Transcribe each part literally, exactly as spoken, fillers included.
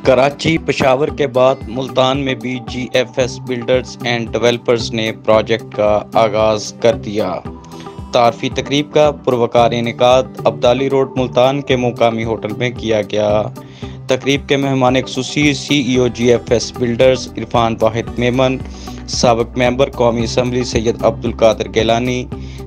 कराची पेशावर के बाद मुल्तान में भी जीएफएस बिल्डर्स एंड डेवलपर्स ने प्रोजेक्ट का आगाज़ कर दिया। तारफी तकरीब का पुरवकार इनेकाद अब्दाली रोड मुल्तान के मुकामी होटल में किया गया। तकरीब के मेहमान खुसूसी CEO GFS builders Irfan Wahid Memon, साबिक मेंबर कौमी असम्बली सैयद अब्दुल कादिर गिलानी,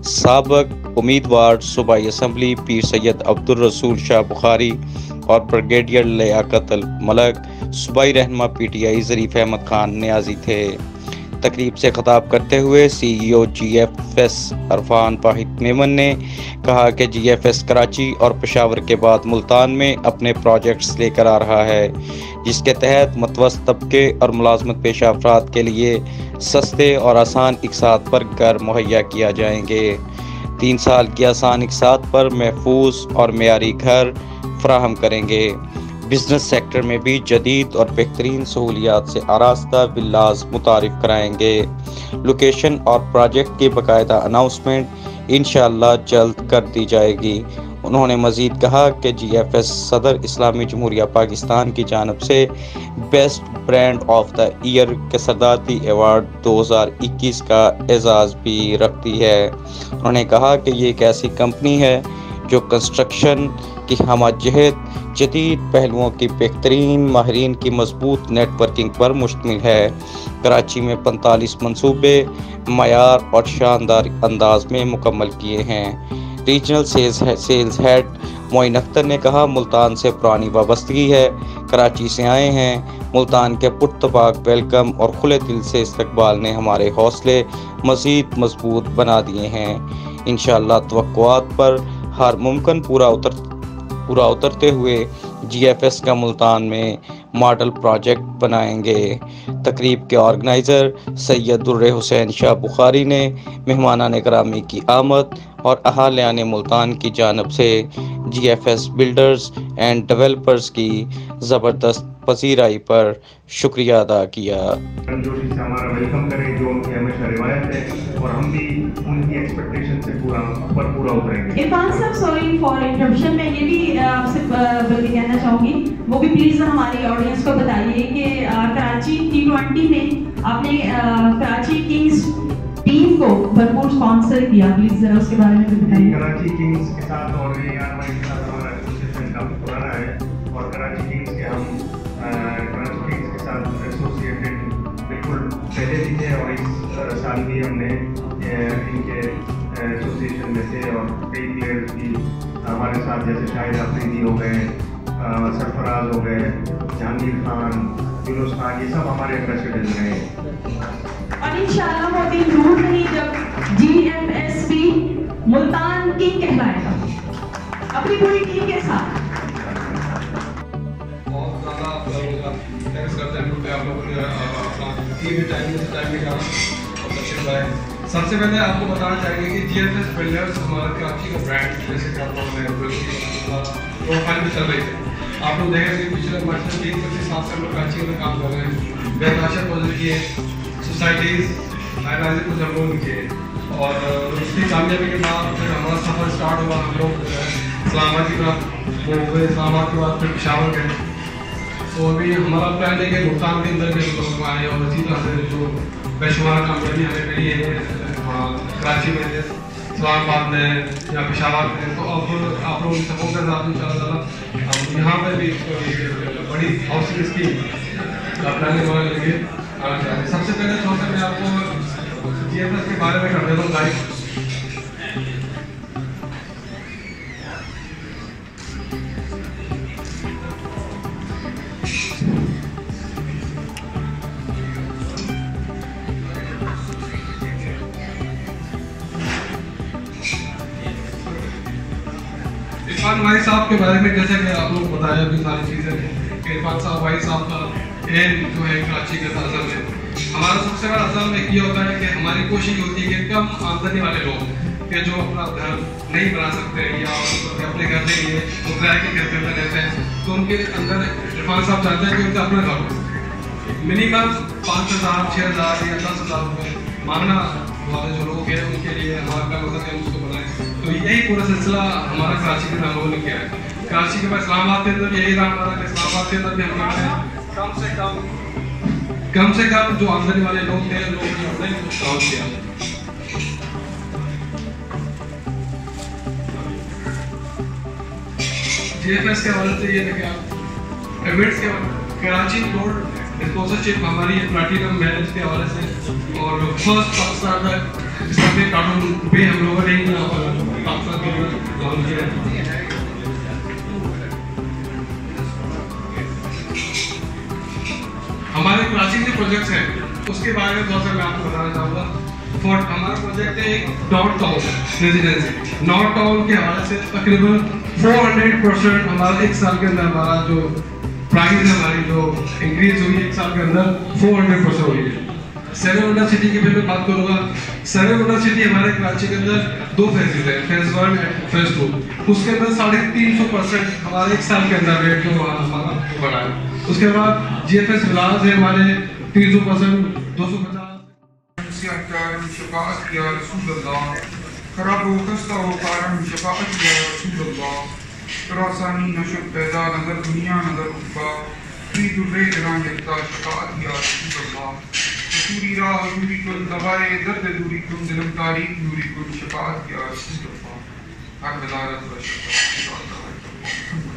साबिक उम्मीदवार सूबाई असम्बली पीर सैयद अब्दुल रसूल शाह बुखारी और ब्रिगेडियर लियाकत अल मलक, सूबाई रहनुमा पीटीआई ज़रीफ अहमद खान नियाजी थे। तकरीब से खिताब करते हुए सीईओ जीएफएस इरफान वाहिद मेमन ने कहा कि जीएफएस कराची और पेशावर के बाद मुल्तान में अपने प्रोजेक्ट्स लेकर आ रहा है, जिसके तहत मतवस्त तबके और मुलाजमत पेशा अफराद के लिए सस्ते और आसान इकसात पर घर मुहैया किया जाएंगे। तीन साल की आसान इकसात पर महफूज और मेयारी घर फराहम करेंगे। बिजनेस सेक्टर में भी जदीद और बेहतरीन सहूलियात से आरास्ता विल्लास मुतारिफ कराएंगे। लोकेशन और प्रोजेक्ट की बाकायदा अनाउंसमेंट इंशाअल्लाह जल्द कर दी जाएगी। उन्होंने मज़ीद कहा कि जीएफएस सदर इस्लामी जमहूरिया पाकिस्तान की जानिब से best brand of the year के सदारती अवार्ड दो हज़ार इक्कीस का एजाज़ भी रखती है। उन्होंने कहा कि ये एक ऐसी कंपनी है जो कंस्ट्रक्शन की हमजहत जदीद पहलुओं की बेहतरीन माहिरीन की मजबूत नेटवर्किंग पर मुश्तमिल है। कराची में पैंतालीस मनसूबे मयार और शानदार अंदाज में मुकम्मल किए हैं। Regional sales sales head Moin Akhtar ने कहा, मुल्तान से पुरानी वाबस्तगी है, कराची से आए हैं। मुल्तान के पुरतबाक वेलकम और खुले दिल से इस्तकबाल ने हमारे हौसले मज़ीद मजबूत बना दिए हैं। इंशाअल्लाह तवक्कुआत पर हर मुमकिन पूरा उतर पूरा उतरते हुए जीएफएस का मुल्तान में मॉडल प्रोजेक्ट बनाएंगे। तकरीब के ऑर्गेनाइज़र सैयद दुर्रे हुसैन शाह बुखारी ने मेहमानान करामी की आमद और अहालियान मुल्तान की जानिब से जीएफएस बिल्डर्स एंड डेवलपर्स की ज़बरदस्त पजीराई पर शुक्रिया अदा किया। जोशी से हमारा वेलकम करें, जो उनकी हमेशा रिवायत है और हम भी उनकी एक्सपेक्टेशन से पूरा पर पूरा उतरेंगे। इरफान साहब, सॉरी फॉर इंटरप्शन, मैं ये भी आपसे बल्कि कहना चाहूँगी, वो भी प्लीज़ हमारी ऑडियंस को बताइए कि कराची टी ट्वेंटी में आपने कराची किंग्स टीम को भरपूर स्पॉन्सर किया, प्लीज़ जरा उसके बारे में भी बताइए। कराची किंग्स के साथ और यारवाई के साथ हमारा एसोसिएशन काफ़ी पुराना है और कराची किंग्स के हम कराची किंग्स के साथ एसोसिएटेड बिल्कुल पहले भी थे और इस साल भी हमने इनके एसोसिएशन में थे और कई प्लेयर्स भी हमारे साथ, जैसे शाहिद अफरीदी हो गए, सरफराज हो गए, जहांगीर खान, यूनुस खान, ये सब हमारे एम्बेसडर्स रहे। और इंशाअल्लाह वो दिन दूर नहीं जब जीएफएस भी मुल्तान किंग कहलाएगा अपनी पूरी टीम के साथ। बहुत ज़्यादा थैंक्स करते हैं क्योंकि आप लोगों ने अपना टीम टाइम से टाइम निकाला और अच्छे लगाए। सबसे पहले आपको बताना चाहेंगे कि जीएफएस बिल्डर्स हमारा कराची का ब्रांड, जैसे कि आप लोगों ने प्रोफाइल में चल रही है। आप लोग देखेंगे पिछले वर्ष में तीन पच्चीस साल से हम लोग कराची में काम कर रहे हैं। बेताशा पॉजिटिव किए सोसाइटीज़ हाईराइज कुछ हम लोगों ने किए और उसकी कामयाबी के बाद फिर हमारा सफ़र स्टार्ट हुआ। हम लोग इस्लामाबाद की तरफ वो हुए, इस्लामाबाद के बाद फिर पेशावर गए। तो अभी हमारा प्लान है कि मुल्तान के अंदर के लोग आए और इसी तरह से जो बेशुमार कामयाबी हमें मिली है कराची में, इस्लामाबाद में या पेशावर में। तो अब आप लोग सपोर्ट के साथ इंशाल्लाह हम यहाँ पर भी बड़ी हाउसिंग स्कीम का प्लान हमारे लेंगे। सबसे पहले थोड़ा सा मैं आपको जीएफएस के बारे में कर देता हूँ गाइड। इरफान भाई साहब के बारे में जैसे कि आप लोग बताया भी सारी चीज़ें कि इरफान साहब भाई साहब का एम जो है कराची के असल में हमारा सबसे बड़ा असल में ये होता है कि हमारी कोशिश होती है कि कम आमदनी वाले लोग के जो अपना घर नहीं बना सकते या अपने घर नहीं है वो किराए के घर पे रहते हैं, तो उनके अंदर इरफान साहब चाहते हैं कि उनका अपना घर हो। मिनिमम पाँच हज़ार छः हज़ार या दस हज़ार रुपये मांगना वाले जो लोग हैं उनके लिए हमारा क्या मतलब है उसको बनाए। तो यही पूरा सिलसिला हमारा कराची के लोगों ने किया है। कराची के बाद इस्लामाबाद के अंदर यही रहा हमारा कि इस्लामाबाद के अंदर भी हम करते हैं कम से कम कम से कम जो आमदनी वाले लोग थे लोग हमने काम किया। जीएफएस के हवाले से ये देखिए आप एमिट्स के कराची गोल्ड डिस्पोजल चिप हमारी प्लैटिनम है इसके हवाले से और फर्स्ट पाकिस्तान में इसमें कार्टून पे हम लोगों ने पाकिस्तान के लिए लॉन्च किया। हमारे कराची के प्रोजेक्ट्स हैं उसके बारे में थोड़ा सा मैं आपको बताना चाहूँगा। फॉर हमारा प्रोजेक्ट है एक north town residency. North town के हवाले से तकरीबन चार सौ परसेंट हमारा एक साल के अंदर हमारा जो प्राइस है हमारी जो इंक्रीज हुई एक साल के अंदर चार सौ परसेंट हुई है। सेरेगोंडा सिटी की फिर मैं बात करूँगा। सेरेगोंडा सिटी हमारे कराची के अंदर दो फेजेज है, phase one and phase two. उसके अंदर साढ़े तीन सौ परसेंट हमारे एक साल के अंदर रेट जो हमारा बढ़ा है। उसके बाद जीएफएस विलास है हमारे तीन सौ परसेंट दो सौ पचास। शफाअत या रसूल अल्लाह खराब हो खस्ता हो कारण शफाअत या रसूल अल्लाह तरासानी नशब पैदा नजर दुनिया नजर उब्बा फी दुर्रे जरान यक्ता शफाअत या रसूल अल्लाह रसूली राह हजूरी कुल दवाए दर्द दूरी कुल दिलम तारीख नूरी कुल शफाअत या रसूल अल्लाह हक वज़ारत व शफाअत